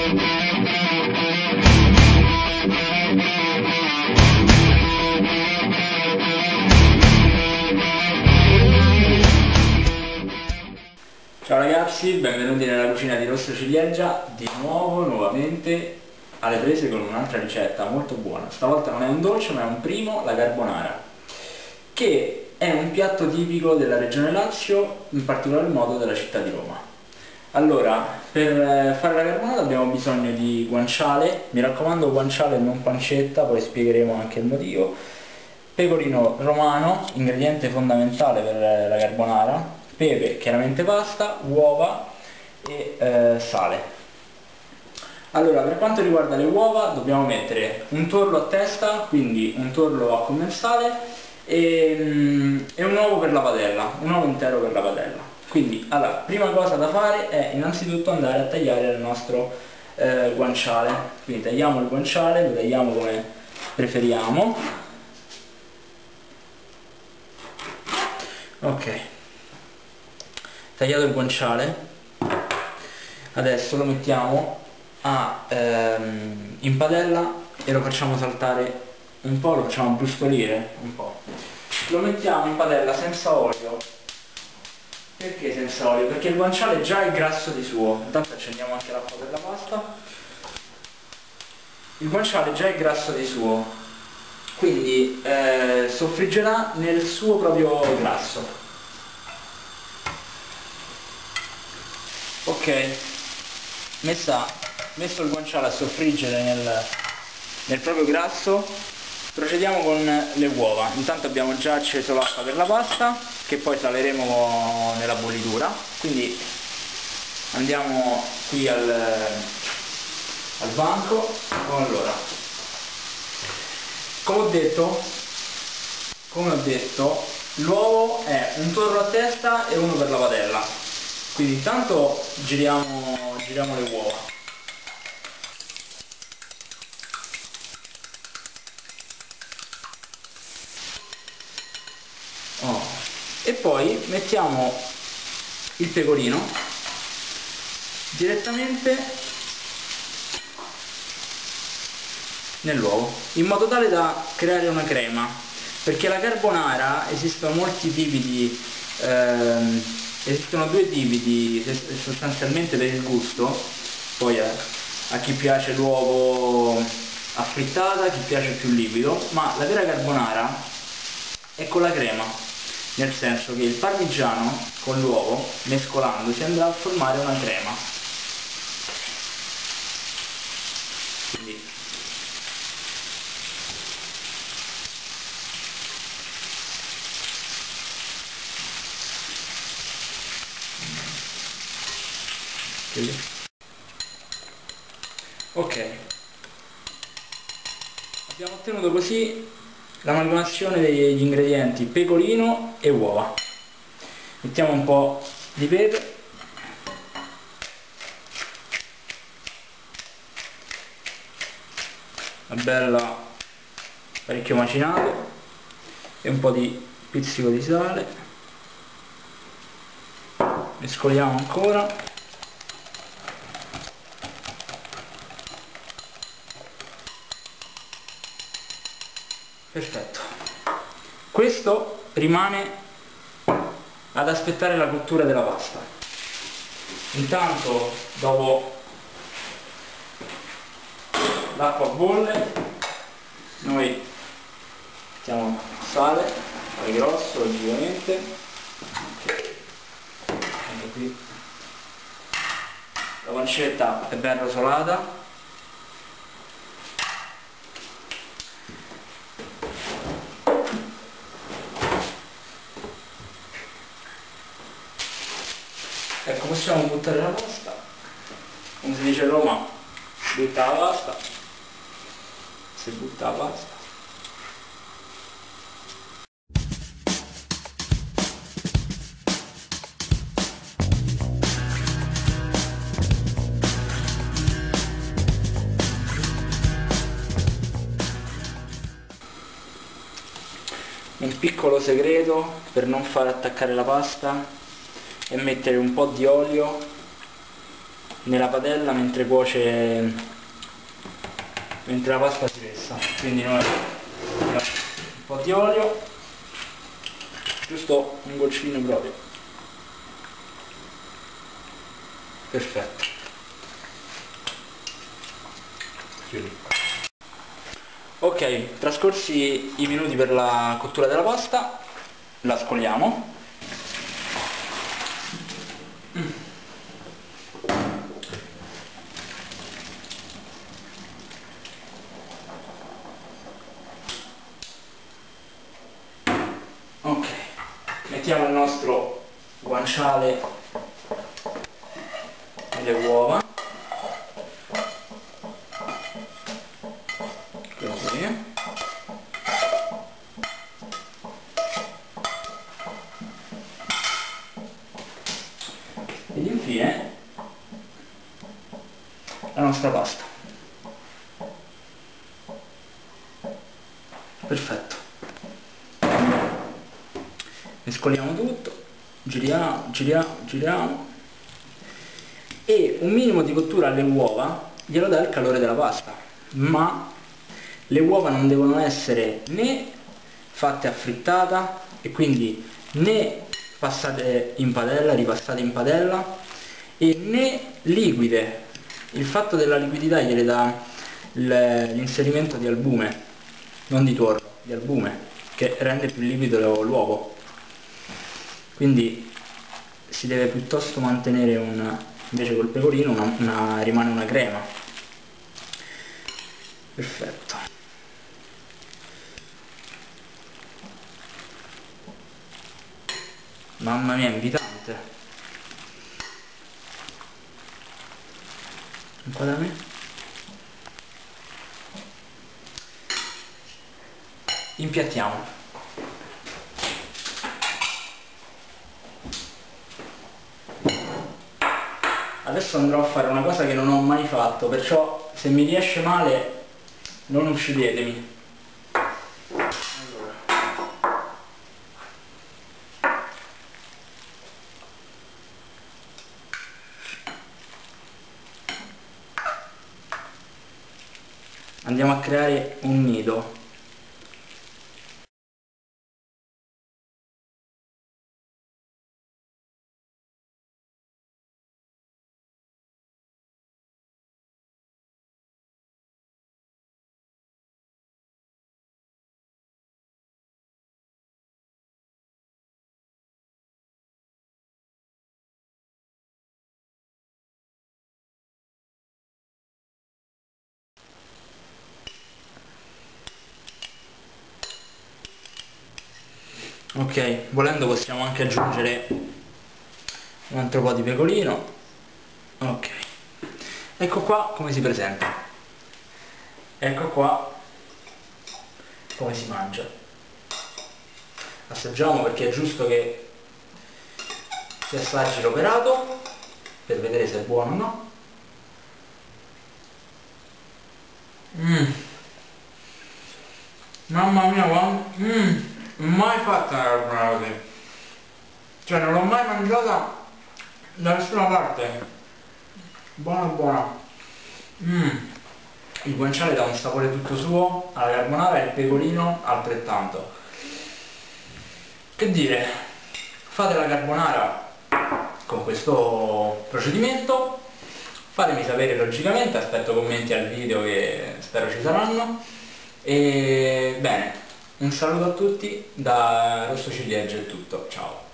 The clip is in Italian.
Ciao ragazzi, benvenuti nella cucina di Rosso Ciliegia, di nuovamente alle prese con un'altra ricetta molto buona. Stavolta non è un dolce ma è un primo, la carbonara, che è un piatto tipico della regione Lazio, in particolar modo della città di Roma. Allora, per fare la carbonara abbiamo bisogno di guanciale, mi raccomando guanciale e non pancetta, poi spiegheremo anche il motivo, pecorino romano, ingrediente fondamentale per la carbonara, pepe, chiaramente pasta, uova e sale. Allora, per quanto riguarda le uova dobbiamo mettere un torlo a testa, quindi un torlo a commensale e un uovo per la padella, un uovo intero per la padella. Quindi, allora, prima cosa da fare è innanzitutto andare a tagliare il nostro guanciale. Quindi tagliamo il guanciale, lo tagliamo come preferiamo. Ok. Tagliato il guanciale, adesso lo mettiamo in padella e lo facciamo saltare un po', lo facciamo brustolire un po'. Lo mettiamo in padella senza olio. Perché senza olio? Perché il guanciale già è grasso di suo. Intanto accendiamo anche l'acqua per la pasta. Il guanciale già è grasso di suo, quindi soffriggerà nel suo proprio grasso. Ok, messo il guanciale a soffriggere nel proprio grasso, procediamo con le uova. Intanto abbiamo già acceso l'acqua per la pasta, che poi saleremo nella bollitura. Quindi andiamo qui al banco. Allora, come ho detto, l'uovo è un torlo a testa e uno per la padella. Quindi intanto giriamo le uova. E poi mettiamo il pecorino direttamente nell'uovo, in modo tale da creare una crema, perché la carbonara esistono molti tipi di esistono due tipi sostanzialmente per il gusto, poi a chi piace l'uovo a frittata, a chi piace più liquido, ma la vera carbonara è con la crema, nel senso che il parmigiano con l'uovo, mescolandosi, andrà a formare una crema. Quindi ok, abbiamo ottenuto così l'amalgamazione degli ingredienti pecorino e uova. Mettiamo un po' di pepe, una bella parecchio macinato, e un po' di pizzico di sale. Mescoliamo ancora. Perfetto. Questo rimane ad aspettare la cottura della pasta. Intanto, dopo l'acqua bolle, noi mettiamo sale grosso logicamente. Ecco qui. La pancetta è ben rosolata. Ecco, possiamo buttare la pasta, come si dice a Roma, butta la pasta, si butta la pasta. Un piccolo segreto per non far attaccare la pasta è mettere un po' di olio nella padella mentre cuoce, mentre la pasta si vessa. Quindi noi un po' di olio, giusto un goccino proprio. Perfetto. Chiudi. Ok, trascorsi i minuti per la cottura della pasta, la scoliamo. Ok, mettiamo il nostro guanciale e le uova, così. Ed infine la nostra pasta. Perfetto. Mescoliamo tutto, giriamo, giriamo, giriamo, e un minimo di cottura alle uova glielo dà il calore della pasta, ma le uova non devono essere né fatte a frittata e quindi né passate in padella, ripassate in padella, e né liquide. Il fatto della liquidità gliele dà l'inserimento di albume, non di tuorlo, di albume, che rende più liquido l'uovo. Quindi si deve piuttosto mantenere invece col pecorino rimane una crema. Perfetto. Mamma mia, invitante. Un po' da me. Impiattiamo. Adesso andrò a fare una cosa che non ho mai fatto, perciò se mi riesce male non uccidetemi. Andiamo a creare un nido. Ok, volendo possiamo anche aggiungere un altro po' di pecorino. Ok, ecco qua come si presenta, ecco qua come si mangia. Assaggiamo, perché è giusto che si assaggi l'operato per vedere se è buono o no. Mamma mia, mai fatta una carbonara così, cioè non l'ho mai mangiata da nessuna parte. Buona buona. Il guanciale dà un sapore tutto suo alla carbonara e il pecorino altrettanto. Che dire, fate la carbonara con questo procedimento, fatemi sapere logicamente, aspetto commenti al video che spero ci saranno. E bene, un saluto a tutti, da Rosso Ciliegia è tutto, ciao!